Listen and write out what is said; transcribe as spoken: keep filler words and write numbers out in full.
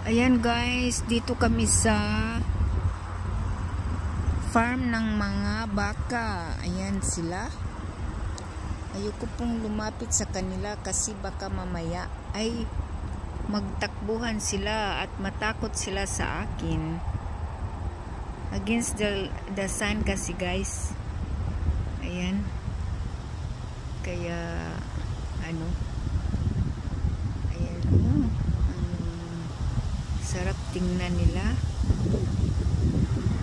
Ayan guys, dito kami sa farm ng mga baka. Ayan sila. Ayoko pong lumapit sa kanila kasi baka mamaya ay magtakbuhan sila at matakot sila sa akin. Against the, the sun kasi guys. Ayan. Kaya ano, ayan, oh, um, sarap tingnan nila.